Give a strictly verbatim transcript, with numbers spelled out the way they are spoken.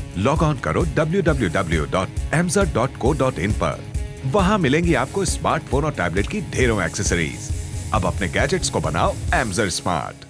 Log on करो W W W dot एमजर dot co dot in पर। वहां मिलेंगी आपको स्मार्टफोन और टैबलेट की ढेरों एक्सेसरीज। अब अपने गैजेट्स को बनाओ एमजर स्मार्ट।